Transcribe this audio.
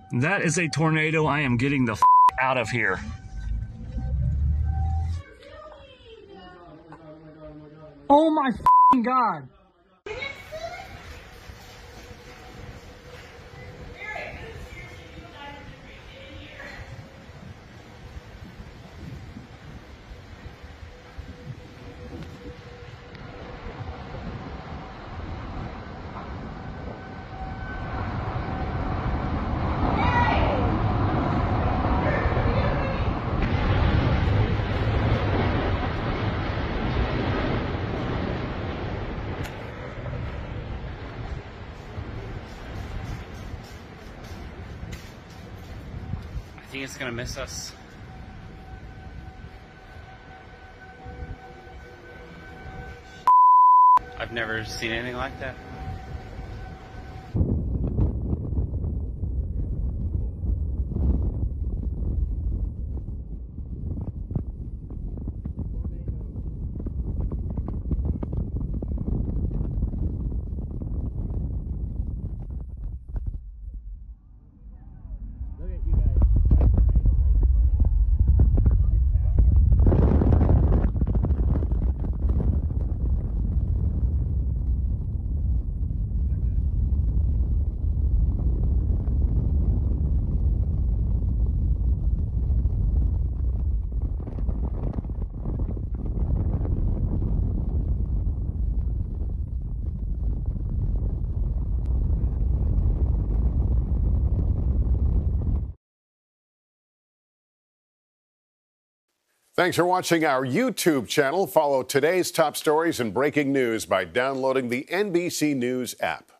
That is a tornado. I am getting the out of here. Oh my God. I think it's gonna miss us. I've never seen anything like that. Look at you guys. That tornado right in front of you. Get past it. Thanks for watching our YouTube channel. Follow today's top stories and breaking news by downloading the NBC News app.